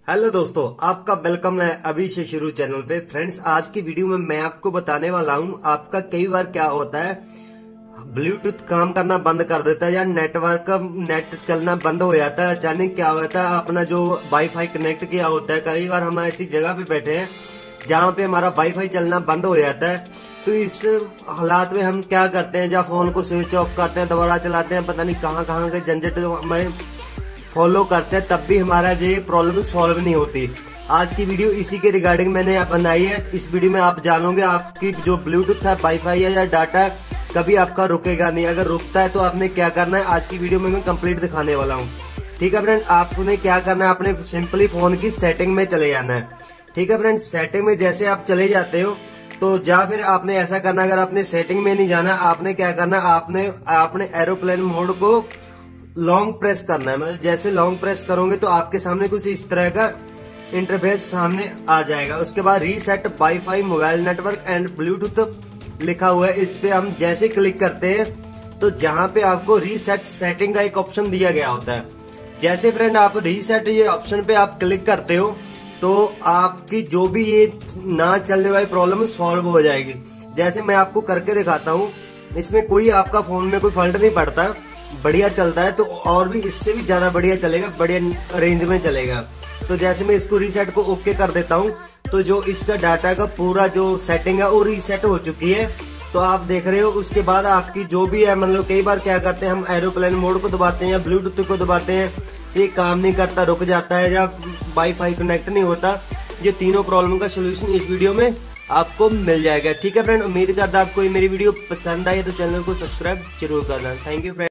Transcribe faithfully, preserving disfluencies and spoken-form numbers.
Hello दोस्तों, आपका welcome है अभी से शुरू चैनल पे। फ्रेंड्स, आज की वीडियो में मैं आपको बताने वाला हूँ आपका कई बार क्या होता है, ब्लूटूथ काम करना बंद कर देता है या नेटवर्क का नेट चलना बंद हो जाता है। अचानक क्या होता है, अपना जो वाईफाई कनेक्ट किया होता है, कई बार हम ऐसी जगह पे बैठे हैं जहाँ पे हमारा वाईफाई चलना बंद हो जाता है। तो इस हालात में हम क्या करते हैं, जब फोन को स्विच ऑफ करते हैं, दोबारा चलाते हैं, पता नहीं कहाँ कहाँ के झंझट में फॉलो करते हैं, तब भी हमारा ये प्रॉब्लम सॉल्व नहीं होती। आज की वीडियो इसी के रिगार्डिंग मैंने बनाई है। इस वीडियो में आप जानोगे आपकी जो ब्लूटूथ है, वाईफाई है या डाटा है, कभी आपका रुकेगा नहीं। अगर रुकता है तो आपने क्या करना है, आज की वीडियो में मैं कंप्लीट दिखाने वाला हूँ। ठीक है फ्रेंड, आपने क्या करना है, आपने सिंपली फोन की सेटिंग में चले जाना है। ठीक है फ्रेंड, सेटिंग में जैसे आप चले जाते हो तो या फिर आपने ऐसा करना, अगर आपने सेटिंग में नहीं जाना, आपने क्या करना, आपने आपने एरोप्लेन मोड को लॉन्ग प्रेस करना है। मतलब जैसे लॉन्ग प्रेस करोगे तो आपके सामने कुछ इस तरह का इंटरफेस सामने आ जाएगा। उसके बाद reset wifi mobile network and Bluetooth लिखा हुआ है, इस पे हम जैसे क्लिक करते हैं तो जहां पे आपको रीसेट सेटिंग का एक ऑप्शन दिया गया होता है। जैसे फ्रेंड आप रीसेट ये ऑप्शन पे आप क्लिक करते हो तो आपकी जो भी ये ना चलने वाली प्रॉब्लम सॉल्व हो जाएगी। जैसे मैं आपको करके दिखाता हूँ, इसमें कोई आपका फोन में कोई फॉल्ट नहीं पड़ता, बढ़िया चलता है। तो और भी इससे भी ज्यादा बढ़िया चलेगा, बढ़िया रेंज में चलेगा। तो जैसे मैं इसको रीसेट को ओके कर देता हूँ तो जो इसका डाटा का पूरा जो सेटिंग है वो रीसेट हो चुकी है। तो आप देख रहे हो, उसके बाद आपकी जो भी है, मतलब कई बार क्या करते हैं हम एरोप्लेन मोड को दबाते हैं या ब्लूटूथ को दबाते हैं, ये काम नहीं करता, रुक जाता है या वाईफाई कनेक्ट नहीं होता। ये तीनों प्रॉब्लम का सोल्यूशन इस वीडियो में आपको मिल जाएगा। ठीक है फ्रेंड, उम्मीद करता आपको ये मेरी वीडियो पसंद आई तो चैनल को सब्सक्राइब जरूर करना। Thank you friend.